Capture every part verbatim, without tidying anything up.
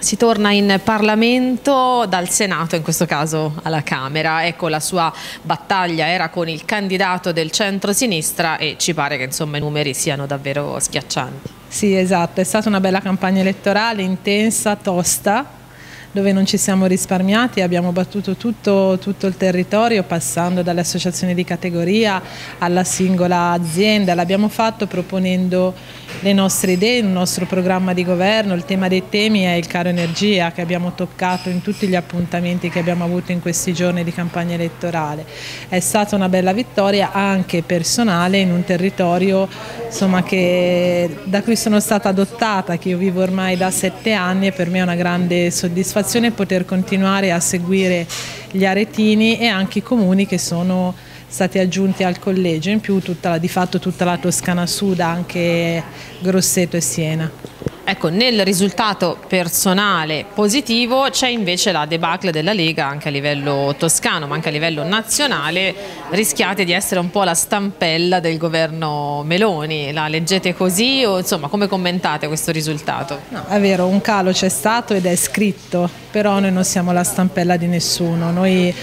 Si torna in Parlamento, dal Senato, in questo caso alla Camera. Ecco, la sua battaglia era con il candidato del centro-sinistra e ci pare che insomma i numeri siano davvero schiaccianti. Sì, esatto, è stata una bella campagna elettorale, intensa, tosta, dove non ci siamo risparmiati, abbiamo battuto tutto, tutto il territorio, passando dalle associazioni di categoria alla singola azienda. L'abbiamo fatto proponendo le nostre idee, il nostro programma di governo. Il tema dei temi è il caro energia, che abbiamo toccato in tutti gli appuntamenti che abbiamo avuto in questi giorni di campagna elettorale. È stata una bella vittoria anche personale in un territorio insomma, che, da cui sono stata adottata, che io vivo ormai da sette anni, e per me è una grande soddisfazione poter continuare a seguire gli aretini e anche i comuni che sono stati aggiunti al collegio, in più tutta la, di fatto tutta la Toscana Sud, anche Grosseto e Siena. Ecco, nel risultato personale positivo c'è invece la debacle della Lega anche a livello toscano, ma anche a livello nazionale. Rischiate di essere un po' la stampella del governo Meloni. La leggete così o insomma come commentate questo risultato? No, è vero, un calo c'è stato ed è scritto, però noi non siamo la stampella di nessuno. Noi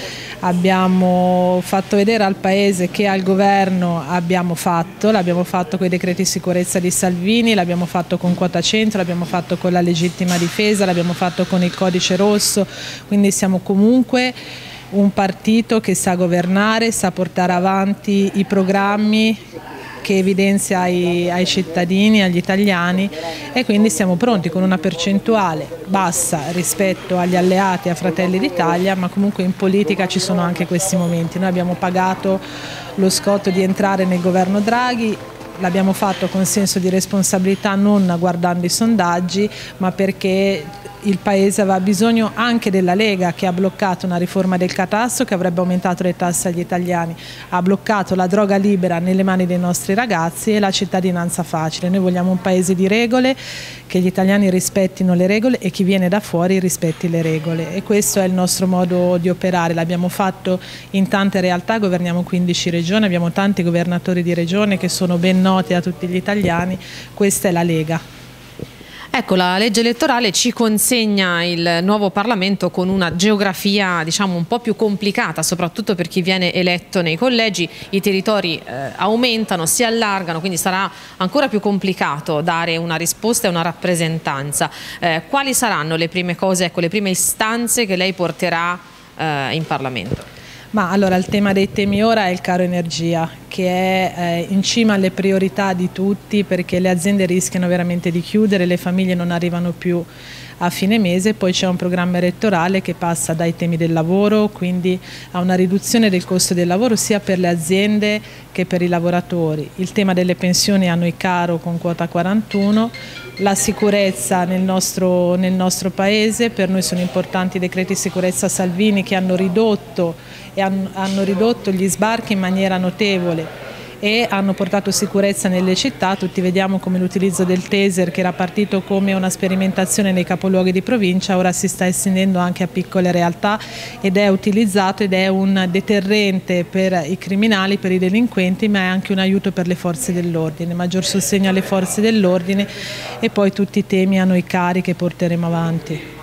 abbiamo fatto vedere al Paese che al governo abbiamo fatto, l'abbiamo fatto con i decreti sicurezza di Salvini, l'abbiamo fatto con quota cento, l'abbiamo fatto con la legittima difesa, l'abbiamo fatto con il codice rosso, quindi siamo comunque un partito che sa governare, sa portare avanti i programmi che evidenzia ai, ai cittadini, agli italiani, e quindi siamo pronti con una percentuale bassa rispetto agli alleati, a Fratelli d'Italia, ma comunque in politica ci sono anche questi momenti. Noi abbiamo pagato lo scotto di entrare nel governo Draghi, l'abbiamo fatto con senso di responsabilità, non guardando i sondaggi, ma perché il Paese aveva bisogno anche della Lega, che ha bloccato una riforma del catasto che avrebbe aumentato le tasse agli italiani, ha bloccato la droga libera nelle mani dei nostri ragazzi e la cittadinanza facile. Noi vogliamo un Paese di regole, che gli italiani rispettino le regole e chi viene da fuori rispetti le regole, e questo è il nostro modo di operare. L'abbiamo fatto in tante realtà, governiamo quindici regioni, abbiamo tanti governatori di regione che sono ben noti a tutti gli italiani. Questa è la Lega. Ecco, la legge elettorale ci consegna il nuovo Parlamento con una geografia diciamo un po' più complicata, soprattutto per chi viene eletto nei collegi. I territori eh, aumentano, si allargano, quindi sarà ancora più complicato dare una risposta e una rappresentanza. Eh, quali saranno le prime cose, ecco, le prime istanze che lei porterà eh, in Parlamento? Ma allora il tema dei temi ora è il caro energia, che è eh, in cima alle priorità di tutti, perché le aziende rischiano veramente di chiudere, le famiglie non arrivano più a fine mese. Poi c'è un programma elettorale che passa dai temi del lavoro, quindi a una riduzione del costo del lavoro sia per le aziende che per i lavoratori. Il tema delle pensioni a noi caro con quota quarantuno, la sicurezza nel nostro, nel nostro Paese. Per noi sono importanti i decreti sicurezza Salvini, che hanno ridotto e hanno, hanno ridotto gli sbarchi in maniera notevole e hanno portato sicurezza nelle città. Tutti vediamo come l'utilizzo del taser, che era partito come una sperimentazione nei capoluoghi di provincia, ora si sta estendendo anche a piccole realtà ed è utilizzato ed è un deterrente per i criminali, per i delinquenti, ma è anche un aiuto per le forze dell'ordine, maggior sostegno alle forze dell'ordine, e poi tutti i temi a noi cari che porteremo avanti.